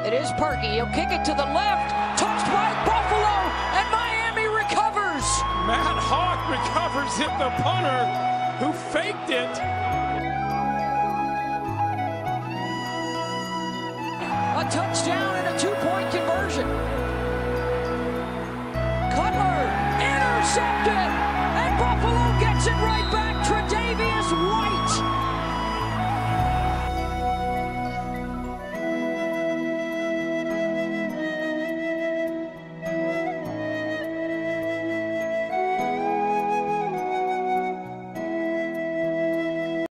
It is Parkey. He'll kick it to the left. Touched by Buffalo, and Miami recovers. Matt Hawk recovers it, the punter who faked it. A touchdown and a two-point conversion. Cutler intercepted, and Buffalo gets it